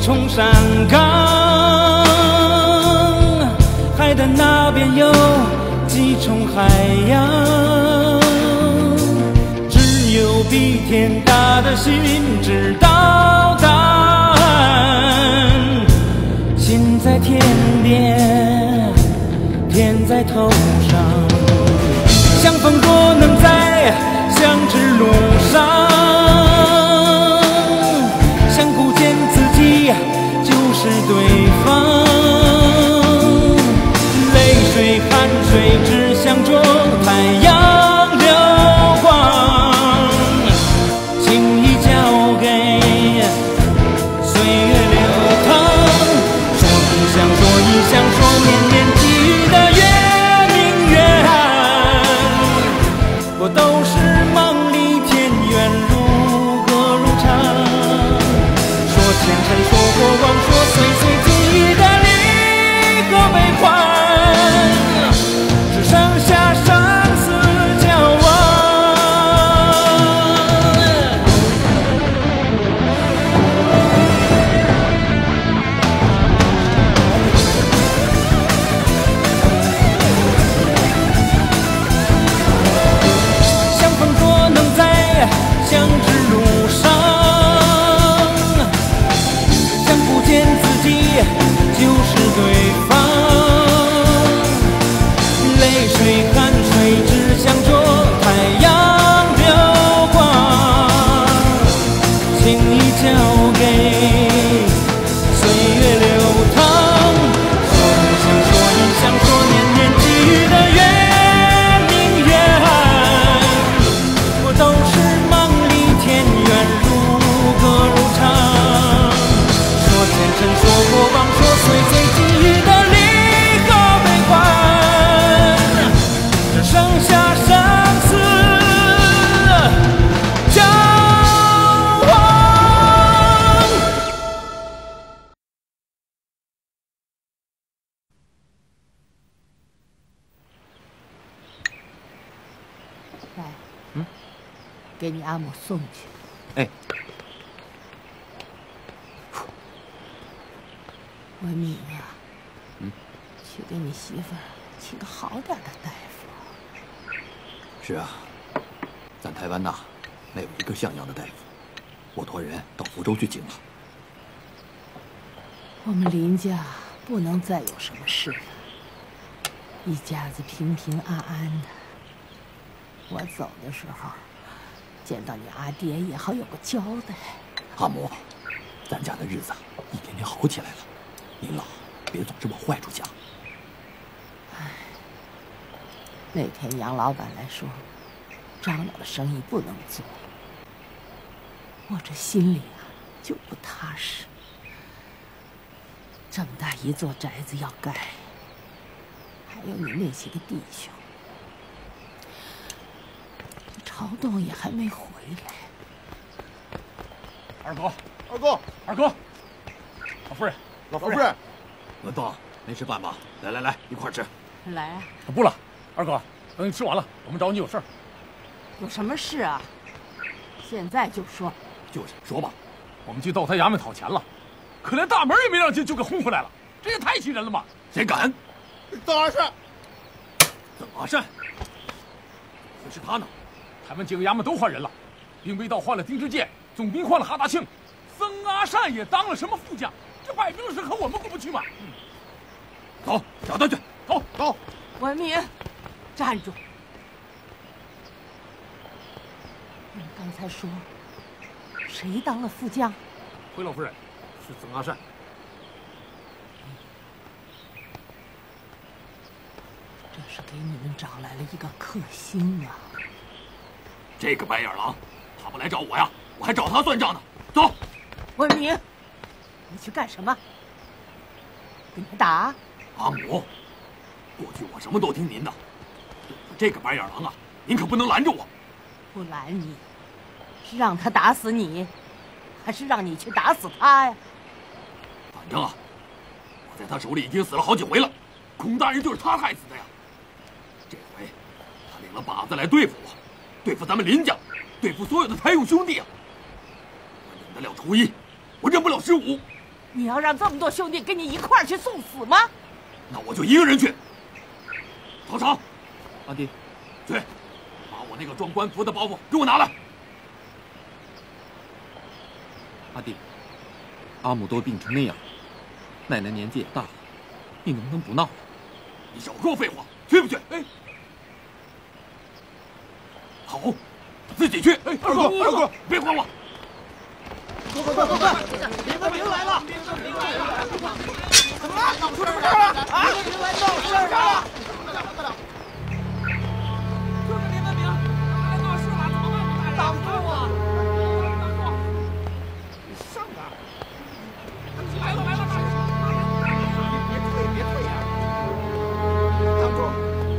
重山岗，海的那边有几重海洋，只有比天大的心知道答案。心在天边，天在头上，相逢多能在相知路上，相顾见自己就是对方，泪水汗水只想着太阳流光，轻易交给岁月流淌，说一想说一想说年年记忆的越明越暗，我都是梦里田园如歌如唱，说前尘说过往说岁岁记忆的离合悲欢，只剩下生死交往。相逢多能在相知路上，相顾见自己就是对方，泪水汗水只想着太阳流光，轻易交给岁月流淌，说一想说一想说年年记忆的越明越暗，我都是梦里田园如歌如唱，说前尘说过往说岁岁记忆的离合悲欢，只剩下生死交往。 来，给你阿母送去。 哎， 文明啊，去给你媳妇儿请个好点的大夫。 是啊，咱台湾呐，没有一个像样的大夫，我托人到福州去请了。 我们林家不能再有什么事了，一家子平平安安的。我走的时候，见到你阿爹也好有个交代。 阿母，咱家的日子一天天好起来了，您老别总是往坏处想。 那天杨老板来说，张老的生意不能做，我这心里啊就不踏实。这么大一座宅子要盖，还有你那些个弟兄，朝栋也还没回来。 二哥，二哥，二哥，老夫人， 老夫人， 文凤，没吃饭吧？来来来，一块吃。 来啊， 不了，二哥，等你吃完了，我们找你有事儿。 有什么事啊？现在就说。 就是说吧， 我们去道台衙门讨钱了，可连大门也没让进就给轰回来了，这也太气人了吧！ 谁敢？ 曾阿善， 曾阿善，可是他呢？ 台湾几个衙门都换人了，兵卫道换了丁知介，总兵换了哈大庆，曾阿善也当了什么副将，这摆明了是和我们过不去嘛！ 走，找他去， 走走。 文明，站住！你刚才说谁当了副将？ 回老夫人，是曾阿善。 这是给你们找来了一个克星啊！ 这个白眼狼，他不来找我呀，我还找他算账呢。走， 文明，你去干什么？跟他打？ 阿母，过去我什么都听您的，这个白眼狼啊，您可不能拦着我。 不拦你，是让他打死你，还是让你去打死他呀？ 反正啊，我在他手里已经死了好几回了，孔大人就是他害死的呀。这回他领了靶子来对付我，对付咱们林家，对付所有的台勇兄弟啊。我忍得了初一，我忍不了15， 你要让这么多兄弟跟你一块儿去送死吗？ 那我就一个人去。曹长， 阿弟， 去，把我那个装官服的包袱给我拿来。 阿弟，阿母都病成那样，奶奶年纪也大了，你能不能不闹了？ 你少说废话，去不去？哎，好，自己去。哎， 二哥， 别管我。 快！林文明来了！怎么了？出什么事了？啊！出什么事了？ 就是林文明，他来闹事了，怎么办？ 挡住我！ 上哪儿？来了！别退呀！ 挡住！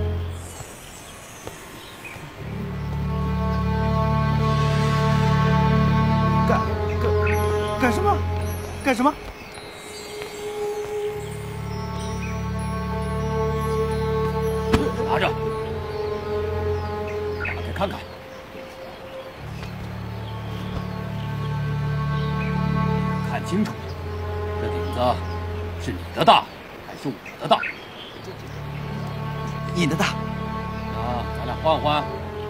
干什么？ 拿着，打开看看。看清楚，这顶子是你的大还是我的大？ 你的大。 那咱俩换换。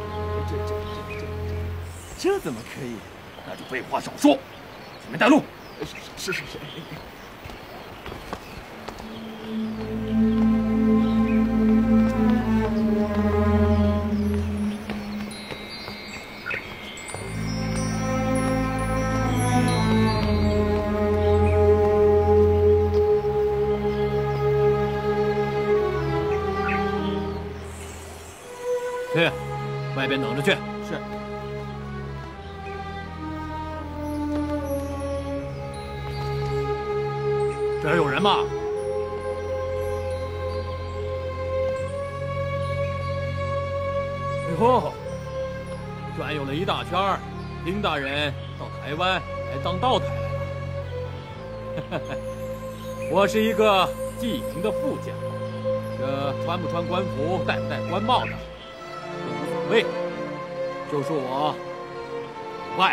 这怎么可以？ 那就废话少说，前面带路。 是。 去，外边等着去。 是。 这儿有人吗？哟，转悠了一大圈儿，丁大人到台湾来当道台来了。我是一个记名的副将，这穿不穿官服、戴不戴官帽的，都无所谓，就说我外。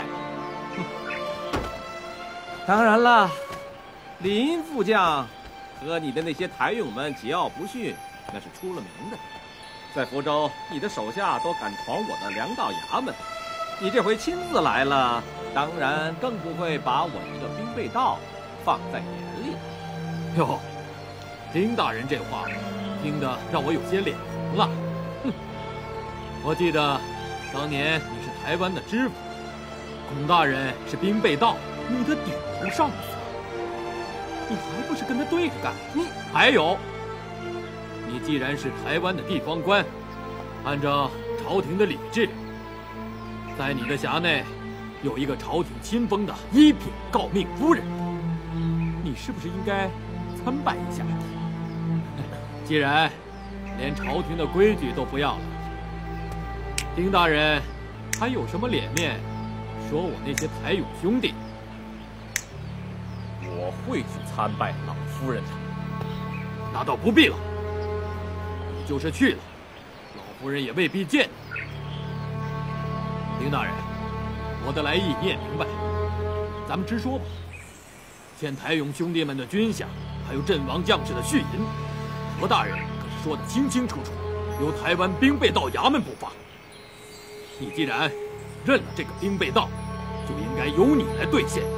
当然了。林副将和你的那些台勇们桀骜不驯，那是出了名的。在福州，你的手下都敢闯我的粮道衙门，你这回亲自来了，当然更不会把我一个兵备道放在眼里。 哟，丁大人这话听得让我有些脸红了。哼，我记得当年你是台湾的知府，孔大人是兵备道你的顶头上司。你还不是跟他对着干？还有，你既然是台湾的地方官，按照朝廷的礼制，在你的辖内有一个朝廷亲封的一品诰命夫人，你是不是应该参拜一下？既然连朝廷的规矩都不要了，丁大人还有什么脸面说我那些台勇兄弟？ 我会去参拜老夫人的。 那倒不必了，你就是去了，老夫人也未必见你。丁大人，我的来意你也明白，咱们直说吧。欠台勇兄弟们的军饷，还有阵亡将士的恤银，何大人可是说得清清楚楚，由台湾兵备道衙门补发。你既然认了这个兵备道，就应该由你来兑现。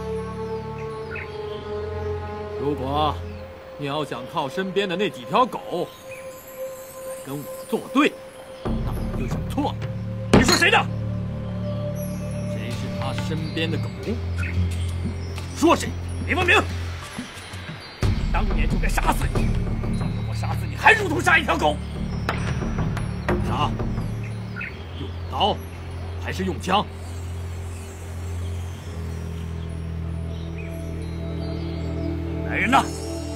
如果你要想靠身边的那几条狗来跟我作对，那你就想错了。你说谁的？谁是他身边的狗？说谁？林文明！当年就该杀死你，今天我杀死你，还如同杀一条狗。杀？用刀还是用枪？来人呐！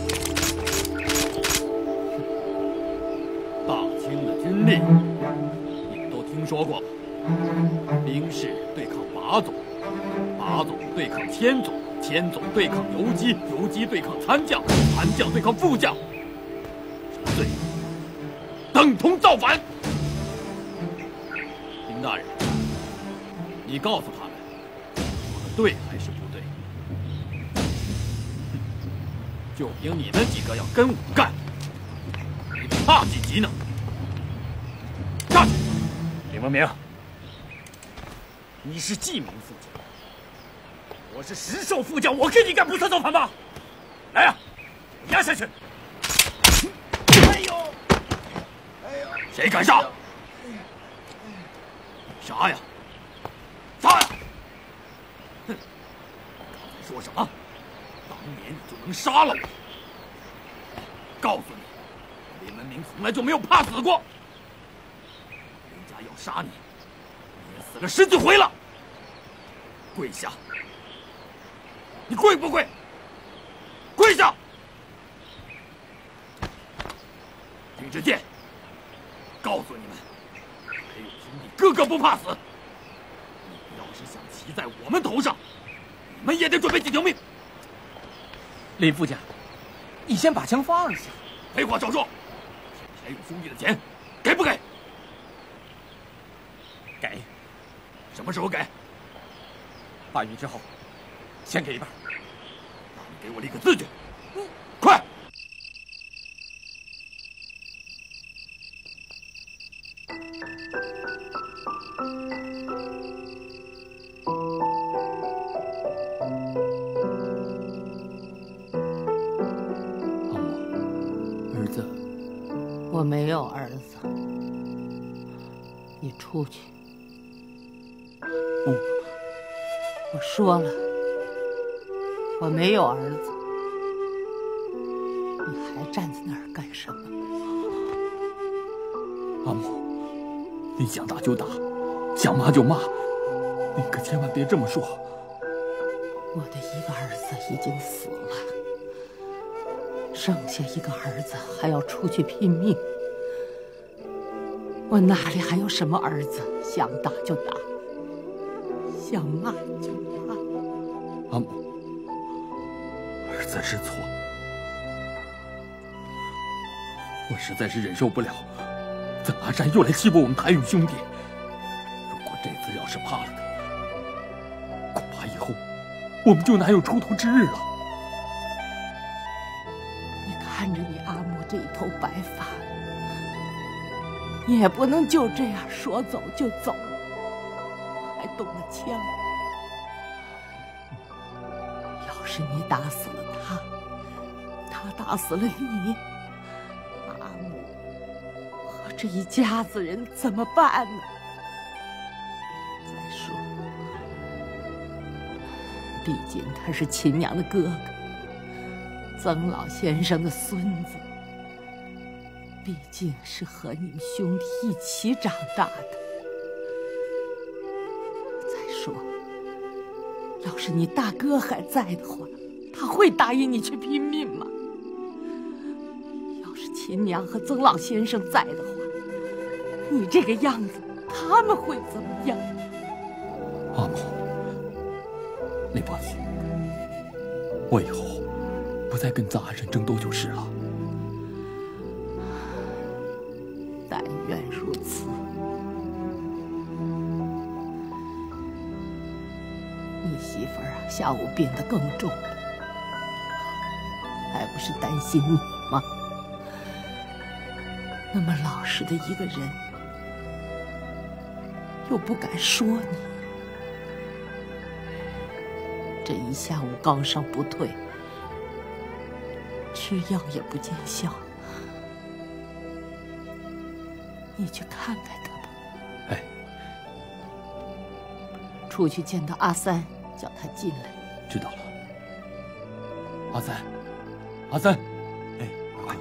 大清的军力，你们都听说过吧？兵士对抗把总，把总对抗千总，千总对抗游击，游击对抗参将，参将对抗副将。什么罪？等同造反！丁大人，你告诉他们，说的对还是不对？ 就凭你们几个要跟我干，你怕几级呢？上去！ 李文明，你是记名副将，我是实授副将，我跟你干不算造反吧？来呀，压下去！哎呦！ 谁敢杀？杀呀！杀呀！哼！刚才说什么？当年你就能杀了我？告诉你，李文明从来就没有怕死过。人家要杀你，也死了10几回了。跪下！你跪不跪？跪下！丁知健，告诉你们，还有兄弟个个不怕死。你们要是想骑在我们头上，你们也得准备几条命。 林副将，你先把枪放下。 废话少说，还有兄弟的钱，给不给？ 给。 什么时候给 8月之后，先给一半。 那你给我立个字据，快！ 儿子， 我没有儿子，你出去。 不， 我说了，我没有儿子，你还站在那儿干什么？ 阿母，你想打就打，想骂就骂，你可千万别这么说。 我的一个儿子已经死了，剩下一个儿子还要出去拼命，我哪里还有什么儿子？想打就打，想骂就骂。 阿母，儿子是错，我实在是忍受不了曾阿山又来欺负我们谭勇兄弟。如果这次要是怕了他，恐怕以后我们就难有出头之日了。 你看着你阿母这一头白发，你也不能就这样说走就走，还动了枪。要是你打死了他，他打死了你，阿母和这一家子人怎么办呢？再说，毕竟他是秦娘的哥哥，曾老先生的孙子，毕竟是和你们兄弟一起长大的。再说，要是你大哥还在的话，他会答应你去拼命吗？要是秦娘和曾老先生在的话，你这个样子，他们会怎么样？ 阿母，你放心，我以后不再跟曾阿山争斗就是了。 但愿如此。你媳妇儿啊，下午病得更重了，还不是担心你吗？那么老实的一个人，又不敢说你，这一下午高烧不退，吃药也不见效，你去看看他吧。 哎， 出去见到阿三，叫他进来。 知道了。阿三，阿三， 哎，快！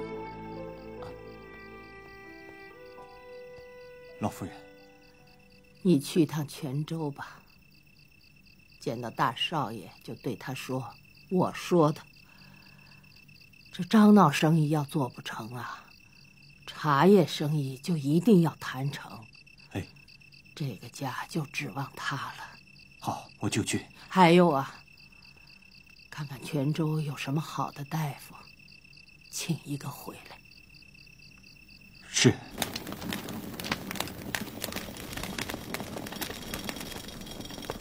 老夫人， 你去趟泉州吧，见到大少爷就对他说我说的，这樟脑生意要做不成啊，茶叶生意就一定要谈成。 哎， 这个家就指望他了。 好，我就去。 还有啊，看看泉州有什么好的大夫，请一个回来。 是。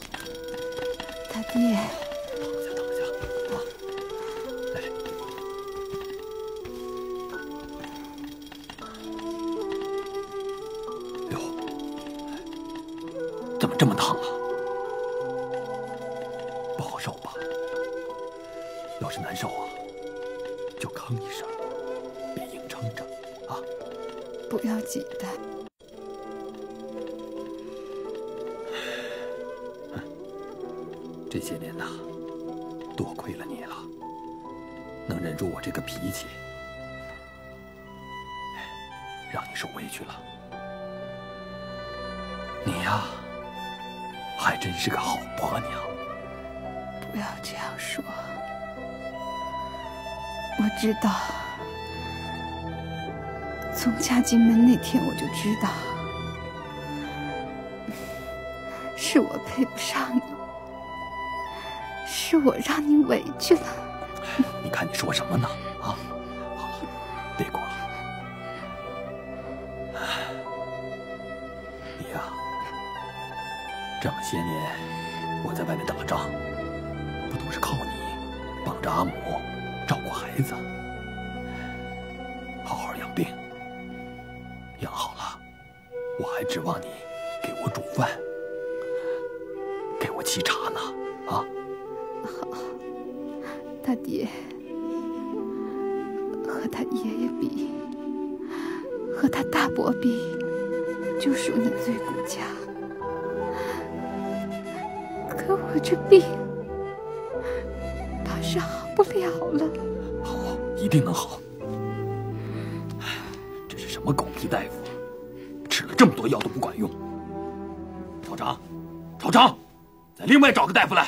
他爹， 躺下，躺下，啊，来， 这么烫啊？不好受吧？要是难受啊，就吭一声，别硬撑着啊。 不要紧的。 这些年呐，多亏了你了，能忍住我这个脾气，让你受委屈了。你呀，还真是个好婆娘。 不要这样说，我知道，从嫁进门那天我就知道，是我配不上你，是我让你委屈了。 你看你说什么呢？啊，好了，别哭了。你呀，这么些年我在外面打仗，不都是靠你帮着阿母照顾孩子，好好养病，养好了，我还指望你给我煮饭，给我沏茶呢。啊， 好，他爹和他爷爷比，和他大伯比，就属你最顾家。可我这病怕是好不了了。 好，一定能好。这是什么狗屁大夫，吃了这么多药都不管用。曹长，曹长，再另外找个大夫来。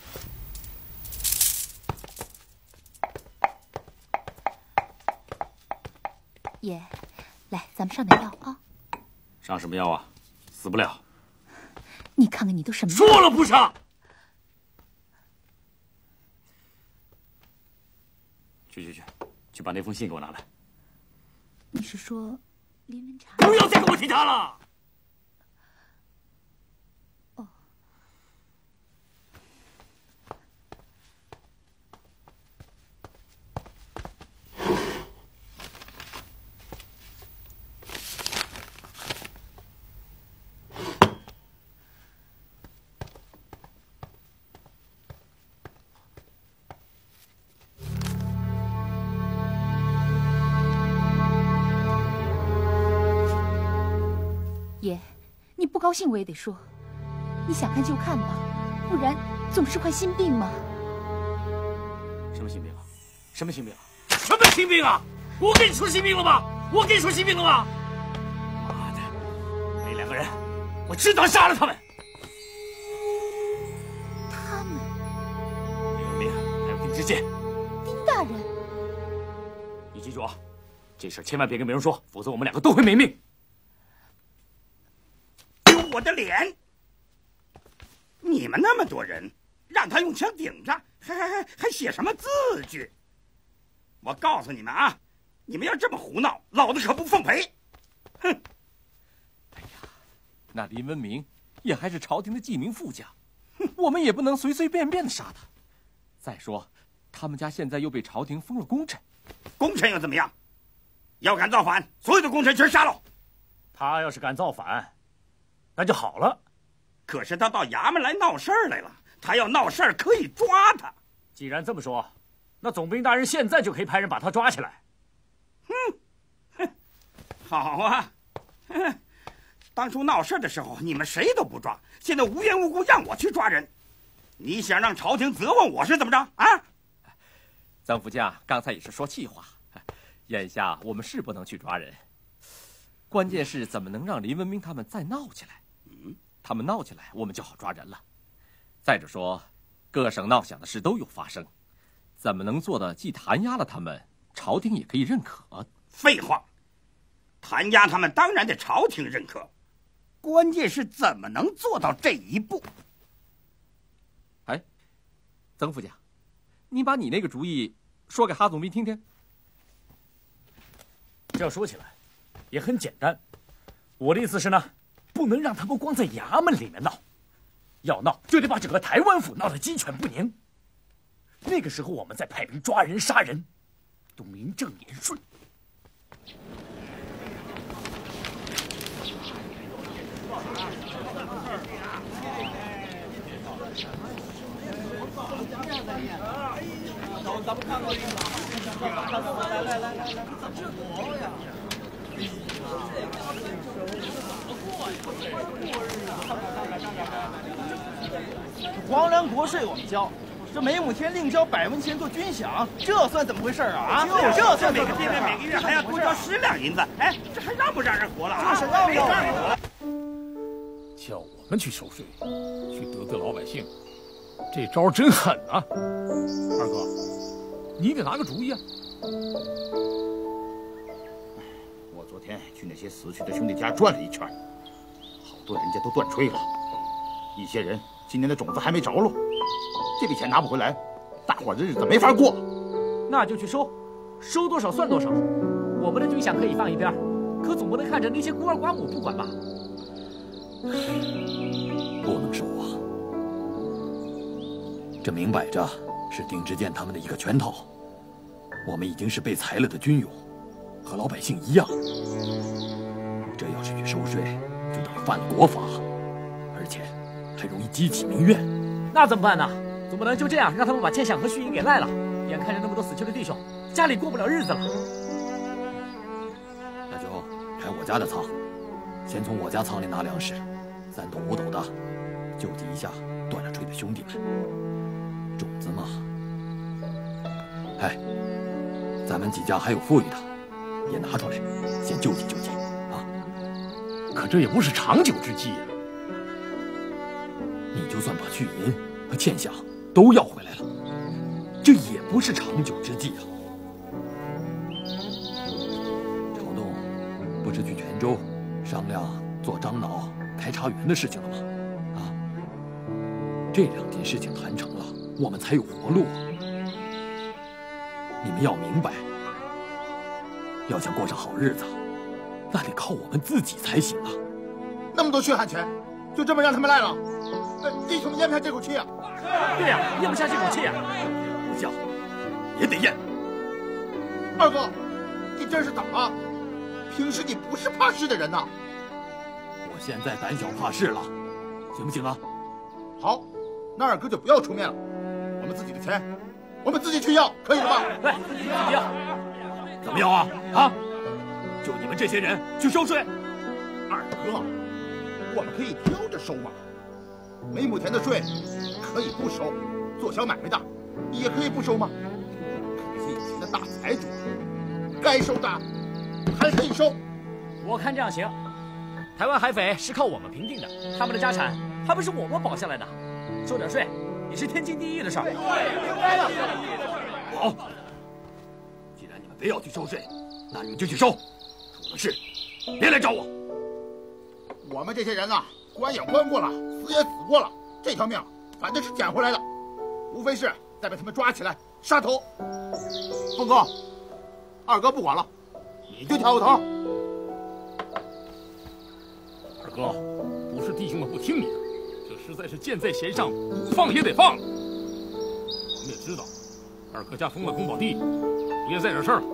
爷，来，咱们上点药啊。 上什么药啊？死不了。 你看看你都什么？ 说了不上。去把那封信给我拿来。 你是说林文茶？ 不要再跟我提他了。 哦。爷，你不高兴我也得说，你想看就看吧，不然总是块心病嘛。 什么心病啊？什么心病啊？什么心病啊？我跟你说心病了吗？我跟你说心病了吗？妈的，那两个人，我知道杀了他们。 他们？ 林文明还有丁知县。 丁大人， 你记住啊，这事千万别跟别人说，否则我们两个都会没命。 我的脸！你们那么多人，让他用枪顶着，还写什么字据？我告诉你们啊，你们要这么胡闹，老子可不奉陪！哼！ 哎呀，那林文明也还是朝廷的记名副将，我们也不能随随便便的杀他。再说，他们家现在又被朝廷封了功臣， 功臣又怎么样？要敢造反，所有的功臣全杀了。 他要是敢造反，那就好了。 可是他到衙门来闹事儿来了，他要闹事儿可以抓他。 既然这么说，那总兵大人现在就可以派人把他抓起来。 好啊！当初闹事的时候你们谁都不抓，现在无缘无故让我去抓人，你想让朝廷责问我是怎么着啊？ 曾副将刚才也是说气话，眼下我们是不能去抓人，关键是怎么能让林文明他们再闹起来？他们闹起来，我们就好抓人了。再者说，各省闹响的事都有发生，怎么能做的既弹压了他们，朝廷也可以认可？ 废话，弹压他们当然得朝廷认可，关键是怎么能做到这一步？ 哎，曾副将，你把你那个主意说给哈总兵听听。 这说起来也很简单，我的意思是呢，不能让他们光在衙门里面闹，要闹就得把整个台湾府闹得鸡犬不宁。那个时候我们再派兵抓人杀人，都名正言顺。 咱们看看这个，来，这多呀！ 皇粮国税我们交，这每亩田另交100文钱做军饷，这算怎么回事啊？这算每个地面每个月还要多交10两银子，哎，这还让不让人活了啊？ 这是让不让人活了？ 叫我们去收税，去得罪老百姓，这招真狠啊！二哥，你给拿个主意啊！ 我昨天去那些死去的兄弟家转了一圈，好多人家都断炊了，一些人今年的种子还没着落，这笔钱拿不回来，大伙的日子没法过。 那就去收，收多少算多少。我们的军饷可以放一边，可总不能看着那些孤儿寡母不管吧？ 不能收啊！这明摆着是丁知健他们的一个圈套。我们已经是被裁了的军勇，和老百姓一样。这要是去收税，就等于犯了国法，而且还容易激起民怨。 那怎么办呢？总不能就这样让他们把欠饷和蓄银给赖了。眼看着那么多死去的弟兄，家里过不了日子了。 那就开我家的仓，先从我家仓里拿粮食，3斗5斗的，救济一下断了炊的兄弟们。种子嘛，哎，咱们几家还有富裕的，也拿出来，先救济救济啊！ 可这也不是长久之计呀。 你就算把蓄银和欠饷都要回来了，这也不是长久之计啊！朝栋不是去泉州商量做樟脑开茶园的事情了吗？啊，这2件事情谈成了，我们才有活路啊！你们要明白，要想过上好日子，那得靠我们自己才行啊！ 那么多血汗钱，就这么让他们赖了？弟兄们咽不下这口气啊！ 对呀，咽不下这口气啊！ 不下也得咽。 二哥，你真是胆啊！平时你不是怕事的人呐。 我现在胆小怕事了，行不行啊？ 好，那二哥就不要出面了，我们自己的钱，我们自己去要，可以了吧？ 来，自己要。 怎么要啊？啊！就你们这些人去收税？ 二哥，我们可以挑着收嘛。每亩田的税可以不收，做小买卖的也可以不收吗？可是以前的大财主，该收的还可以收。 我看这样行。台湾海匪是靠我们平定的，他们的家产还不是我们保下来的，收点税也是天经地义的事儿。 应该的。 好，既然你们非要去收税，那你们就去收，出了事别来找我。 我们这些人啊，关也关过了，死也死过了，这条命反正是捡回来的，无非是再被他们抓起来杀头。峰哥，二哥不管了，你就挑个头。 二哥，不是弟兄们不听你的，这实在是箭在弦上，不放也得放。我们也知道，二哥家封了宫保地，不也在这事儿了。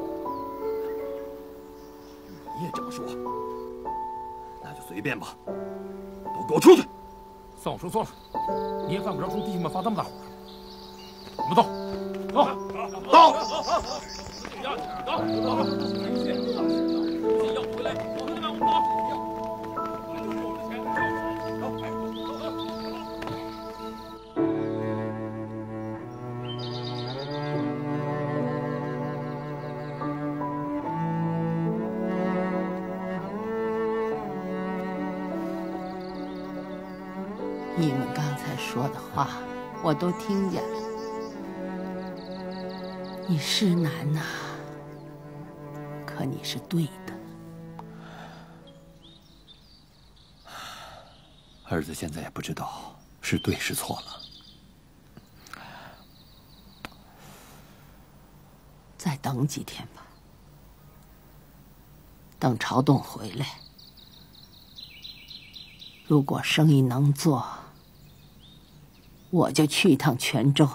你也这么说，那就随便吧，都给我出去！ 算我说错了，你也犯不着冲弟兄们发这么大火。我们走，走， 走。 要回来，兄弟们，我们走。 你们刚才说的话，我都听见了。你是难呐，可你是对的。 儿子现在也不知道是对是错了。 再等几天吧，等朝栋回来。如果生意能做，我就去一趟泉州。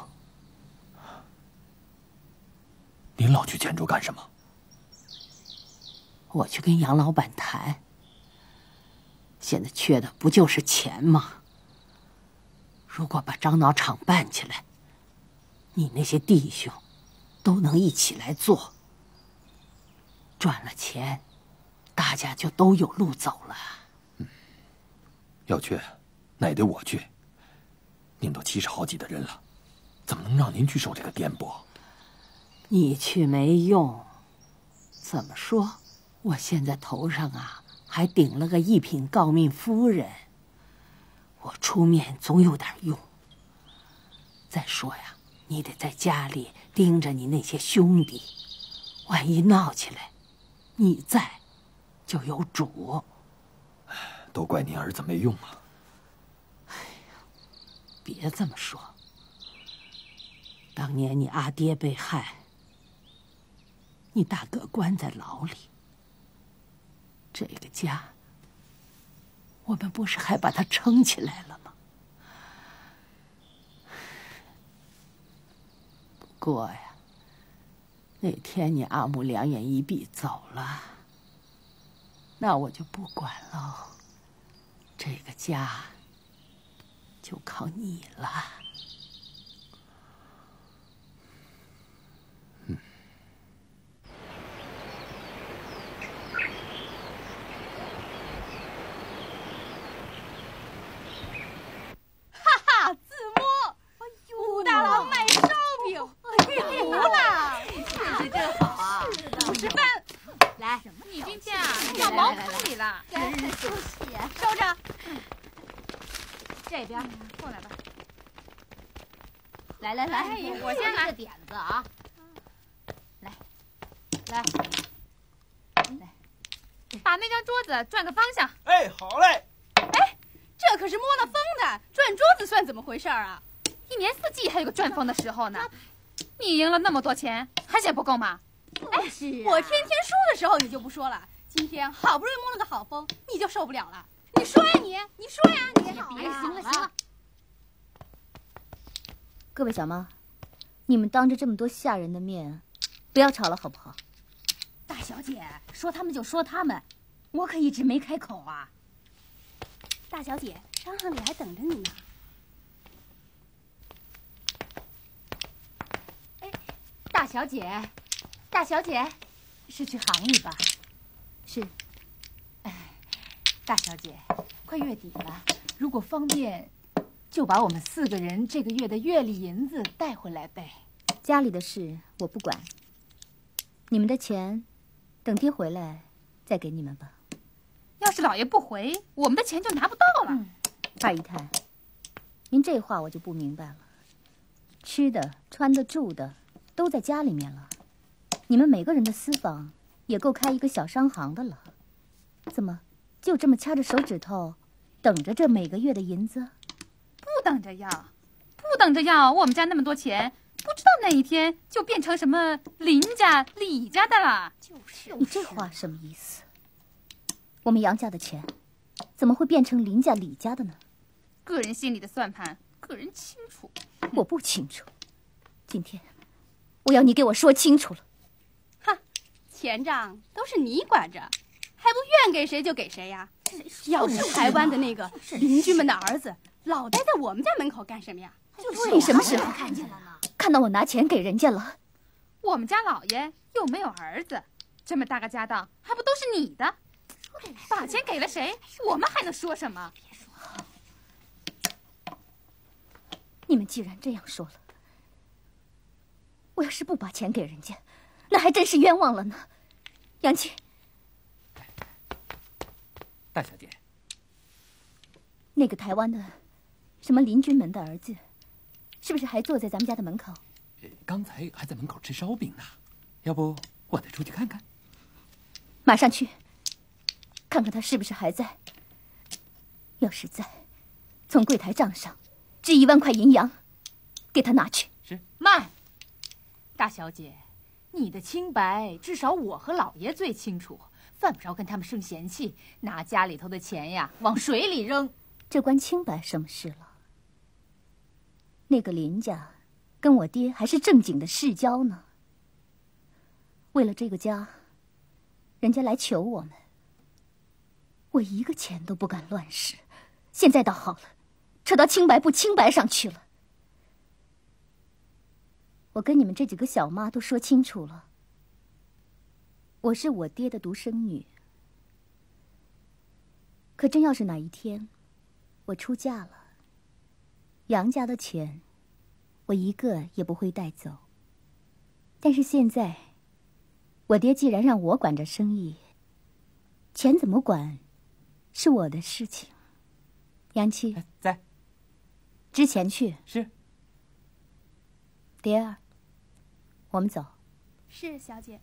您老去泉州干什么？ 我去跟杨老板谈。现在缺的不就是钱吗？ 如果把樟脑厂办起来，你那些弟兄都能一起来做，赚了钱，大家就都有路走了。 要去，那也得我去。您都70好几的人了，怎么能让您去受这个颠簸？ 你去没用。怎么说？我现在头上啊还顶了个一品诰命夫人，我出面总有点用。再说呀，你得在家里盯着你那些兄弟，万一闹起来，你在就有主。 都怪您儿子没用啊！ 哎呀，别这么说。当年你阿爹被害，你大哥关在牢里，这个家，我们不是还把它撑起来了吗？不过呀，那天你阿母两眼一闭走了，那我就不管喽。这个家就靠你了。 武大郎卖烧饼，服了，日子真好啊！50分，来，你今天啊放茅坑里了，真休息，收着。这边过来吧。来，我先来个点子啊！来，把那张桌子转个方向。 哎，好嘞。 哎，这可是摸了风的，转桌子算怎么回事啊？一年四季还有个转风的时候呢。你赢了那么多钱，还嫌不够吗？哎，我天天输的时候你就不说了，今天好不容易摸了个好风，你就受不了了。你说呀你说呀你。行了。 各位小妈，你们当着这么多下人的面，不要吵了好不好？ 大小姐，说他们就说他们，我可一直没开口啊。大小姐，商行里还等着你呢。大小姐，是去行里吧？ 是。 哎，大小姐，快月底了，如果方便，就把我们4个人这个月的月例银子带回来呗。 家里的事我不管，你们的钱等爹回来再给你们吧。 要是老爷不回，我们的钱就拿不到了。 二姨太，您这话我就不明白了。吃的、穿的、住的都在家里面了，你们每个人的私房也够开一个小商行的了，怎么就这么掐着手指头等着这每个月的银子？ 不等着要，我们家那么多钱，不知道哪一天就变成什么林家、李家的了。就是， 你这话什么意思？我们杨家的钱怎么会变成林家、李家的呢？ 个人心里的算盘，个人清楚。 我不清楚，今天我要你给我说清楚了。 哼，钱账都是你管着，还不愿给谁就给谁呀？要是台湾的那个邻居们的儿子，老待在我们家门口干什么呀？ 你什么时候看见了呢？看到我拿钱给人家了？ 我们家老爷又没有儿子，这么大个家当还不都是你的？把钱给了谁，我们还能说什么？ 你们既然这样说了，我要是不把钱给人家，那还真是冤枉了呢。杨琪， 大小姐， 那个台湾的什么邻居们的儿子，是不是还坐在咱们家的门口？ 刚才还在门口吃烧饼呢，要不我再出去看看？ 马上去，看看他是不是还在。要是在，从柜台账上支1万块银洋，给他拿去。 是。 慢，大小姐，你的清白至少我和老爷最清楚，犯不着跟他们生嫌气，拿家里头的钱呀往水里扔。 这关清白什么事了？那个林家跟我爹还是正经的世交呢。为了这个家，人家来求我们，我一个钱都不敢乱使。现在倒好了， 扯到清白不清白上去了。我跟你们这几个小妈都说清楚了，我是我爹的独生女。可真要是哪一天我出嫁了，杨家的钱我一个也不会带走。但是现在我爹既然让我管着生意，钱怎么管是我的事情。杨七在， 之前去。 是。 蝶儿，我们走。 是小姐。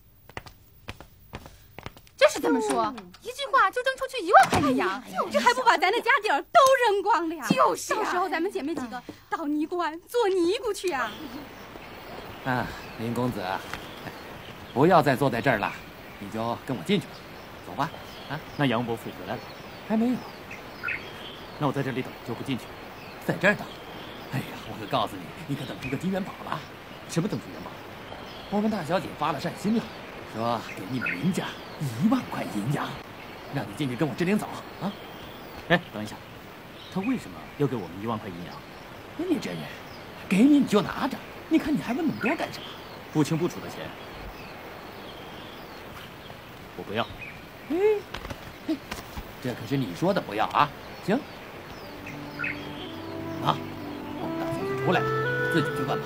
这是怎么说？一句话就扔出去1万块的羊，这还不把咱的家底儿都扔光了呀？就是，到时候咱们姐妹几个到尼姑庵做尼姑去啊！ 啊，林公子，不要再坐在这儿了，你就跟我进去吧，走吧。啊， 那杨伯父回来了？ 还没有。 那我在这里等，就不进去。 在这儿等？哎呀，我可告诉你，你可等出个金元宝了。 什么等出元宝？ 我们大小姐发了善心了，说给你们林家1万块银洋，让你进去跟我支领走啊。 哎，等一下，他为什么要给我们1万块银洋？ 你这人，给你就拿着，你看你还问那么多干什么？ 不清不楚的钱，我不要。 这可是你说的不要啊！行，啊，我们大小姐出来了，自己去问吧。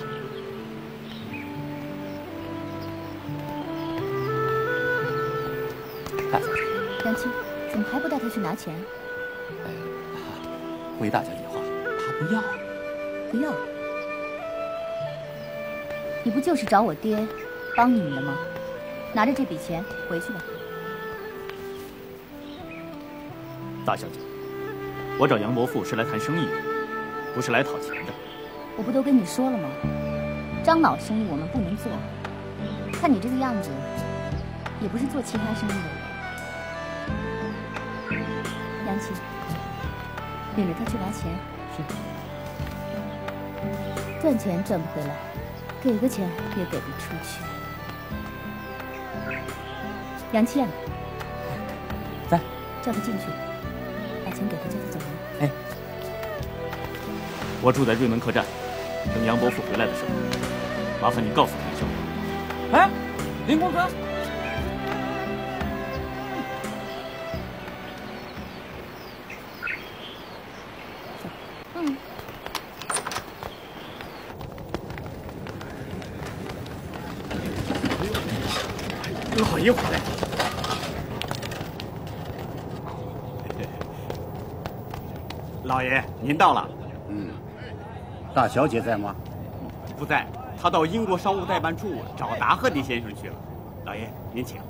大小姐， 杨七，怎么还不带他去拿钱？ 回大小姐话，他不要。 不要？你不就是找我爹帮你的吗？拿着这笔钱回去吧。 大小姐，我找杨伯父是来谈生意的，不是来讨钱的。 我不都跟你说了吗？樟脑生意我们不能做。看你这个样子，也不是做其他生意的人。杨琪，领着他去拿钱。 是。 赚钱赚不回来，给个钱也给不出去。杨倩， 在， 叫他进去，把钱给他，叫他走人。 哎，我住在瑞门客栈，等杨伯父回来的时候，麻烦你告诉他一声。 哎，林公子。 老爷回来。 老爷，您到了。 大小姐在吗？ 不在，她到英国商务代办处找达赫迪先生去了。老爷，您请。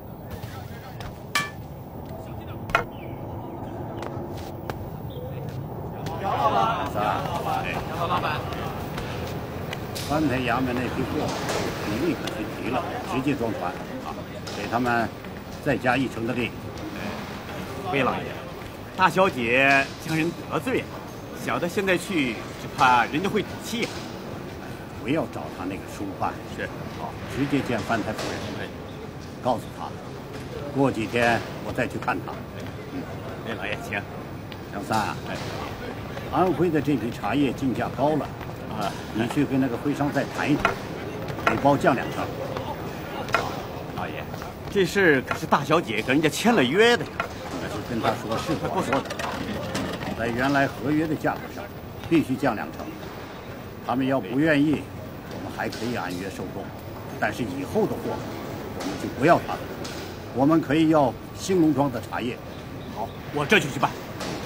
杨老板，杨老板，刚才衙门那批货，你立刻去提了，直接装船啊，给他们再加1成的利。 魏老爷，大小姐将人得罪了，小的现在去，只怕人家会赌气啊。 不要找他那个书办， 是， 好，直接见范太夫人，告诉他，过几天我再去看他。 魏老爷，请。 杨三啊，安徽的这批茶叶进价高了，你去跟那个徽商再谈一谈，每包降2成。 老爷，这事可是大小姐跟人家签了约的呀。 那就跟他说是我说的，在原来合约的价格上必须降2成。他们要不愿意，我们还可以按约收购，但是以后的货我们就不要他了，我们可以要兴隆庄的茶叶。 好，我这就去办。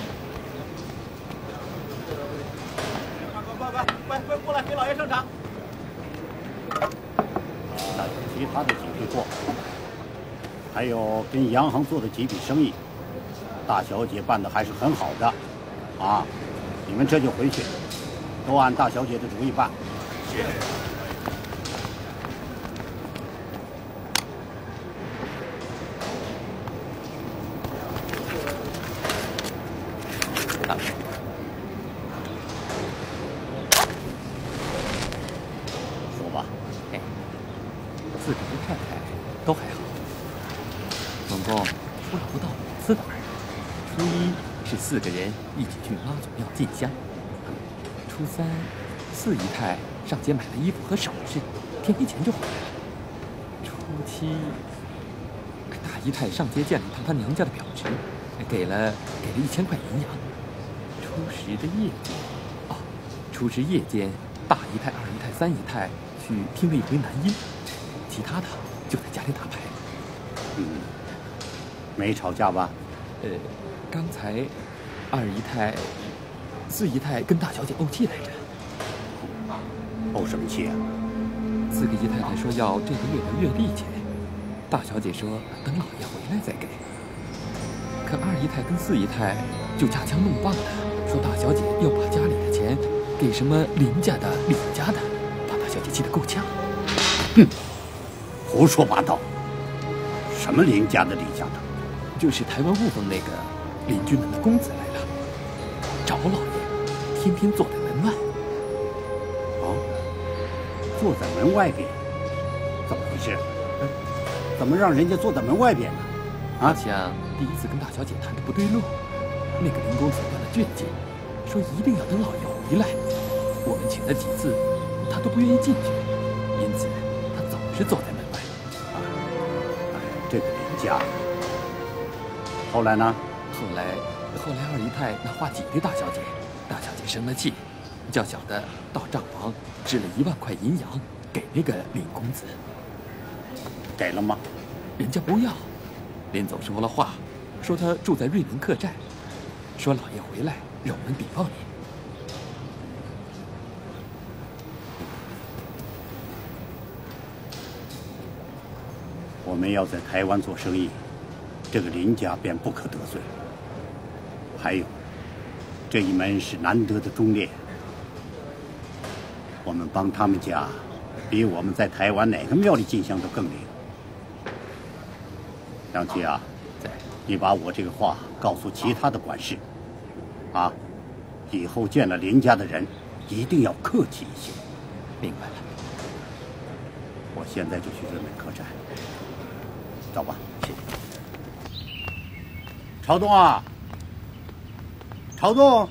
快过来给老爷上茶。 那其他的几批货，还有跟洋行做的几笔生意，大小姐办的还是很好的，啊，你们这就回去，都按大小姐的主意办。 是。 说吧。 自己的太太都还好，总共出了不到5次的门，初一是4个人一起去妈祖庙进香。初3，4姨太上街买了衣服和首饰，天黑前就回来了。初7，大姨太上街见了一趟她娘家的表侄，给了1000块银洋。初10的夜间，初10夜间，大姨太、2姨太、3姨太去听了一回男音，其他的就在家里打牌。 没吵架吧？ 刚才2姨太、4姨太跟大小姐怄气来着。 怄什么气啊 ？4个姨太太说要这个月的月例钱，大小姐说等老爷回来再给。可2姨太跟4姨太就架枪弄棒的，说大小姐要把家里的钱给什么林家的、李家的，把大小姐气得够呛。 哼，胡说八道！什么林家的、李家的？ 就是台湾雾峰那个邻居们的公子来了，找老爷，天天坐在门外。 坐在门外边，怎么回事？怎么让人家坐在门外边呢？ 好像第一次跟大小姐谈的不对路，那个林公子断了劝进，说一定要等老爷回来。我们请了几次，他都不愿意进去，因此他总是坐在门外。 这个林家，后来呢？ 后来2姨太拿话挤兑大小姐，大小姐生了气，叫小的到账房支了1万块银洋给那个林公子。 给了吗？ 人家不要。林总说了话，说他住在瑞林客栈，说老爷回来让我们禀报你。 我们要在台湾做生意，这个林家便不可得罪。还有，这一门是难得的忠烈，我们帮他们家，比我们在台湾哪个庙里进香都更灵。杨七啊，你把我这个话告诉其他的管事，啊，以后见了林家的人，一定要客气一些。 明白了。 我现在就去瑞门客栈，走吧。朝东啊，朝东。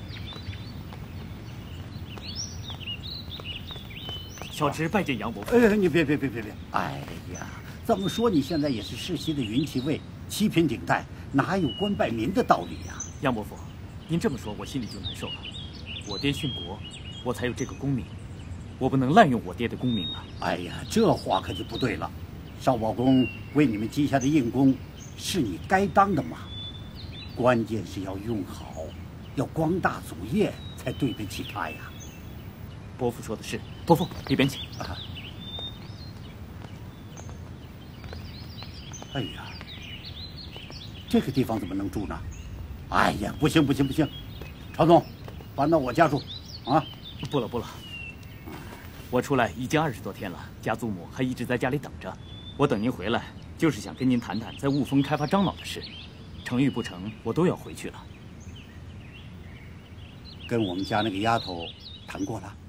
小侄拜见杨伯父。 你别！哎呀，怎么说你现在也是世袭的云骑尉，七品顶戴，哪有官拜民的道理呀？ 杨伯父，您这么说，我心里就难受了。我爹殉国，我才有这个功名，我不能滥用我爹的功名了。 哎呀，这话可就不对了。少保公为你们积下的硬功，是你该当的嘛。关键是要用好，要光大祖业，才对得起他呀。 伯父说的是，伯父里边请。 哎呀，这个地方怎么能住呢？哎呀，不行！朝总，搬到我家住，啊！ 不了，我出来已经20多天了，家祖母还一直在家里等着。我等您回来，就是想跟您谈谈在雾峰开发樟脑的事，成与不成，我都要回去了。 跟我们家那个丫头谈过了？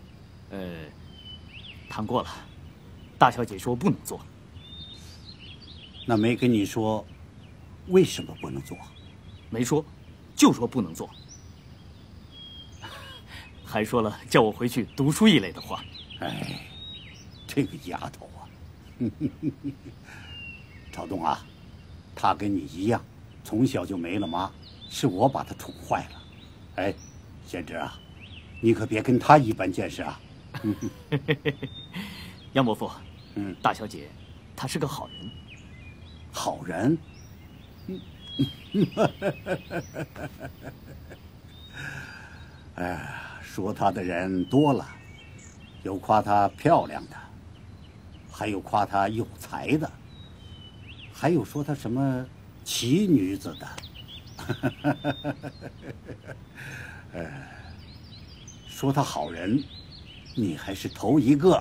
谈过了，大小姐说不能做。 那没跟你说为什么不能做？ 没说，就说不能做，还说了叫我回去读书一类的话。 哎，这个丫头啊，朝东啊，她跟你一样，从小就没了妈，是我把她宠坏了。哎，贤侄啊，你可别跟她一般见识啊。 杨伯父，大小姐，她是个好人。 好人？哎呀，说她的人多了，有夸她漂亮的，还有夸她有才的，还有说她什么奇女子的。说她好人，你还是头一个。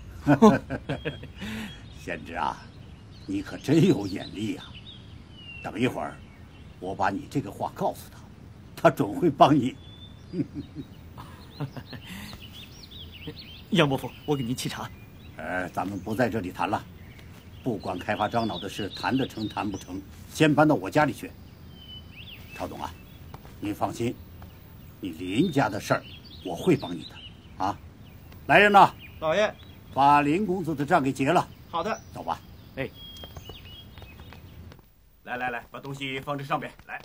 贤侄啊，你可真有眼力呀！等一会儿，我把你这个话告诉他，他准会帮你。 杨伯父，我给您沏茶。 咱们不在这里谈了，不管开发樟脑的事谈得成谈不成，先搬到我家里去。朝总啊， 你放心，你林家的事儿我会帮你的，啊！来人呐， 老爷， 把林公子的账给结了。 好的， 走吧。 哎， 来，把东西放这上边。来，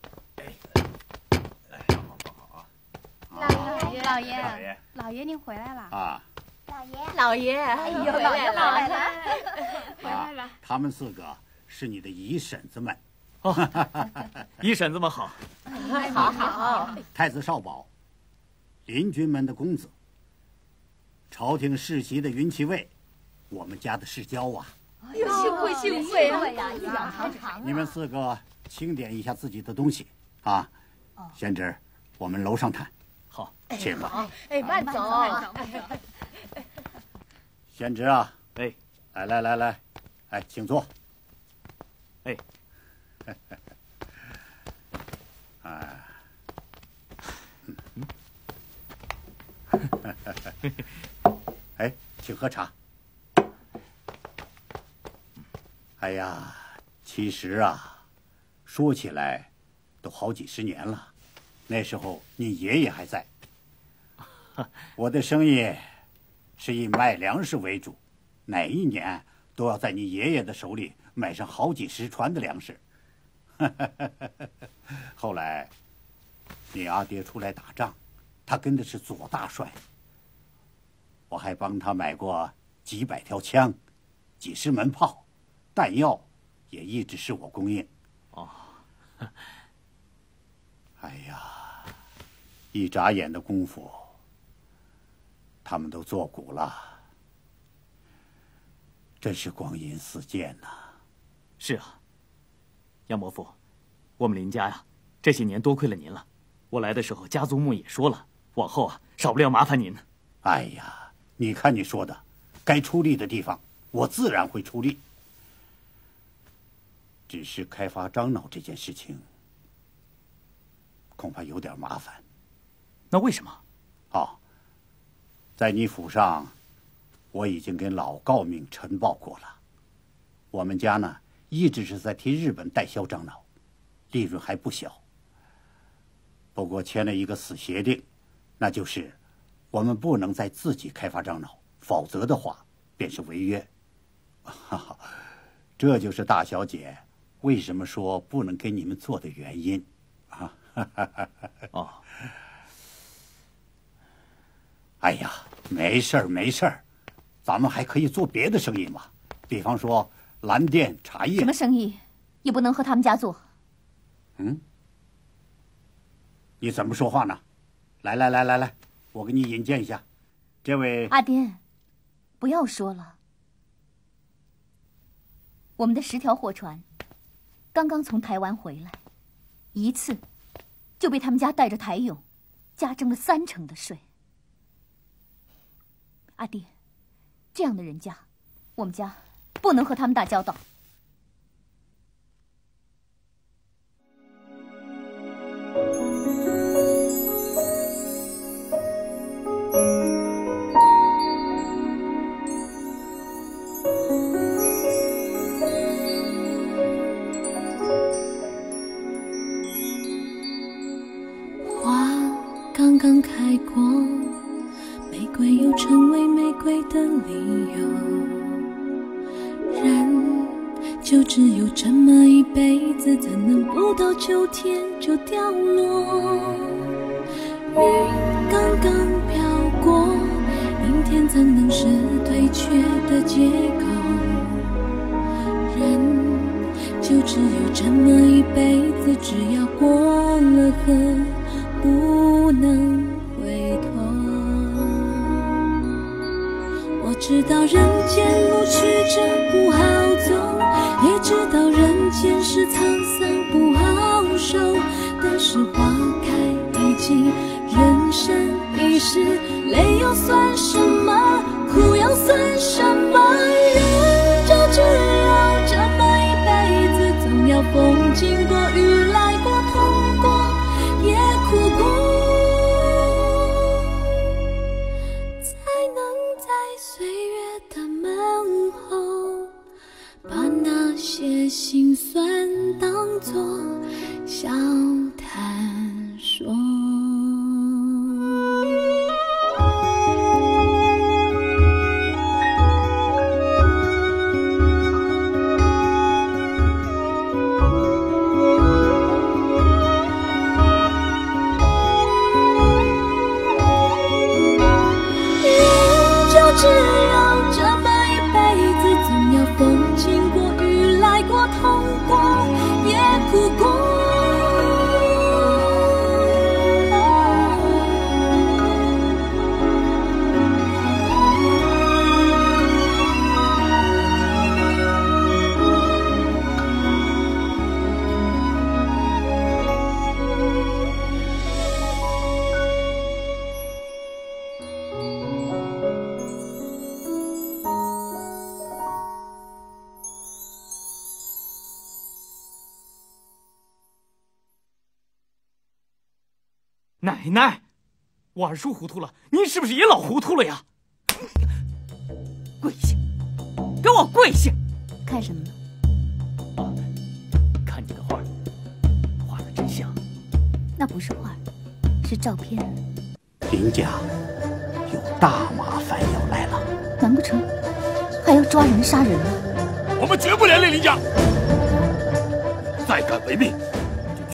老爷，您回来了啊！ 老爷，哎呦，老爷回来了。 他们4个是你的姨婶子们。 哦，姨婶子们好。 好。 太子少保，邻居们的公子，朝廷世袭的云骑尉，我们家的世交啊！ 哎呦，幸会呀，一表堂堂。 你们4个清点一下自己的东西啊。贤侄，我们楼上谈。 好， 请吧。 慢走。 贤侄啊， 来， 哎，请坐。 哎， 哎，请喝茶。哎呀，其实啊，说起来，都好几十年了。那时候你爷爷还在。我的生意是以卖粮食为主，哪一年都要在你爷爷的手里买上好几10船的粮食。后来，你阿爹出来打仗，他跟的是左大帅。我还帮他买过几百条枪，几10门炮，弹药也一直是我供应。 哦， 哎呀，一眨眼的功夫，他们都作古了，真是光阴似箭呐。 是啊，杨伯父，我们林家呀，这些年多亏了您了。我来的时候，家族墓也说了，往后啊，少不了麻烦您。 哎呀，你看你说的，该出力的地方，我自然会出力。只是开发樟脑这件事情，恐怕有点麻烦。 那为什么？ 在你府上，我已经跟老诰命呈报过了。我们家呢，一直是在替日本代销樟脑，利润还不小。不过签了一个死协定，那就是我们不能再自己开发樟脑，否则的话便是违约。这就是大小姐为什么说不能跟你们做的原因啊。 哦， 哎呀，没事儿，咱们还可以做别的生意嘛，比方说蓝靛茶叶。 什么生意也不能和他们家做。 你怎么说话呢？来，我给你引荐一下，这位阿爹，不要说了。我们的10条货船刚刚从台湾回来，一次就被他们家带着台勇加征了30%的税。阿爹，这样的人家，我们家不能和他们打交道。 刚刚开过，玫瑰有成为玫瑰的理由。人就只有这么一辈子，怎能不到秋天就掉落？云刚刚飘过，明天怎能是退却的借口？人就只有这么一辈子，只要过了河，不能回头。我知道人间路曲折不好走，也知道人间是沧桑不好受，但是花开已尽，人生一世，泪又算什么，苦又算什么？人就只有这么一辈子，总要风经过，雨来过，痛过，也哭过，才能在岁月的门后，把那些心酸当作笑谈。 奶奶，我二叔糊涂了，您是不是也老糊涂了呀？ 跪下，给我跪下！ 看什么呢？ 看你的画，画的真像。 那不是画，是照片。 林家有大麻烦要来了， 难不成还要抓人杀人吗？ 我们绝不连累林家，再敢违命！